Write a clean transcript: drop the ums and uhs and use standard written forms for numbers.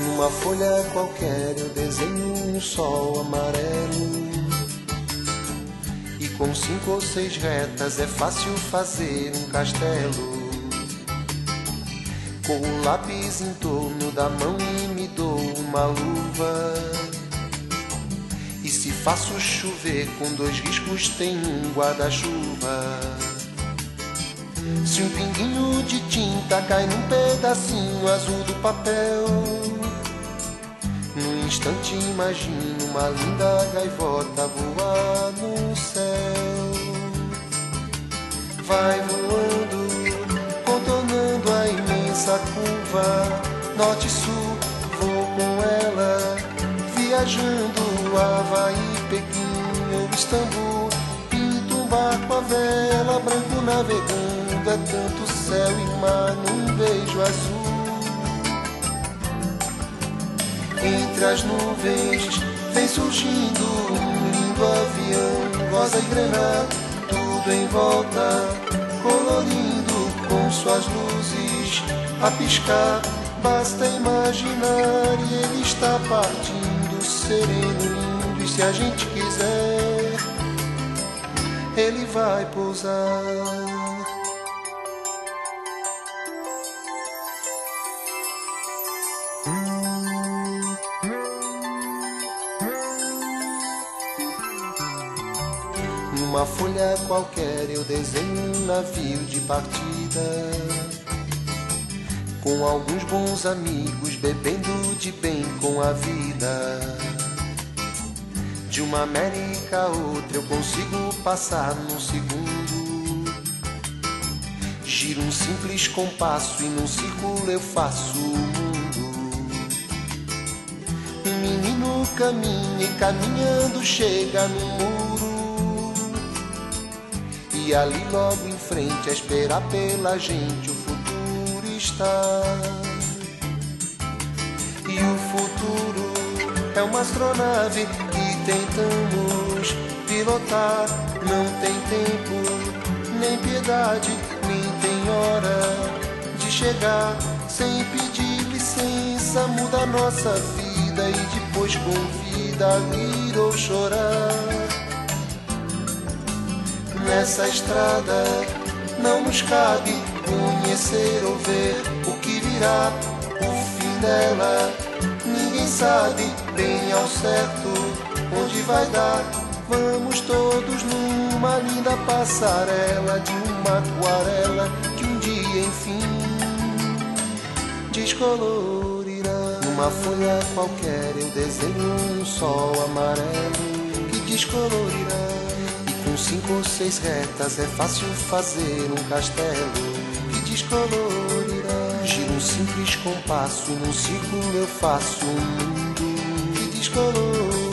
Numa folha qualquer eu desenho um sol amarelo, e com 5 ou 6 retas é fácil fazer um castelo. Com o lápis em torno da mão e me dou uma luva, e se faço chover com 2 riscos tem um guarda-chuva. Se um pinguinho de tinta cai num pedacinho azul do papel, num instante imagino uma linda gaivota voar no céu. Vai voando, contornando a imensa curva, norte e sul, vou com ela, viajando Havaí, Pequim ou Istambul. Pinto um barco à vela, branco navegando, é tanto céu e mar num beijo azul. Entre as nuvens vem surgindo um lindo avião, rosa e grená, tudo em volta, colorindo com suas luzes a piscar. Basta imaginar e ele está partindo, sereno, lindo, e se a gente quiser, ele vai pousar. Numa folha qualquer eu desenho um navio de partida, com alguns bons amigos bebendo de bem com a vida. De uma América a outra eu consigo passar num segundo. Giro um simples compasso e num círculo eu faço o mundo. Um menino caminha e caminhando chega no muro, e ali logo em frente a esperar pela gente o futuro está. E o futuro é uma astronave que tentamos pilotar. Não tem tempo, nem piedade, nem tem hora de chegar. Sem pedir licença muda a nossa vida, e depois convida a rir ou chorar. Nessa estrada não nos cabe conhecer ou ver o que virá, o fim dela. Ninguém sabe bem ao certo onde vai dar. Vamos todos numa linda passarela de uma aquarela que um dia enfim descolorirá. Numa folha qualquer eu desenho um sol amarelo que descolorirá. Com 5 ou 6 retas é fácil fazer um castelo que descolorirá. Giro um simples compasso e num círculo eu faço um mundo que descolorirá.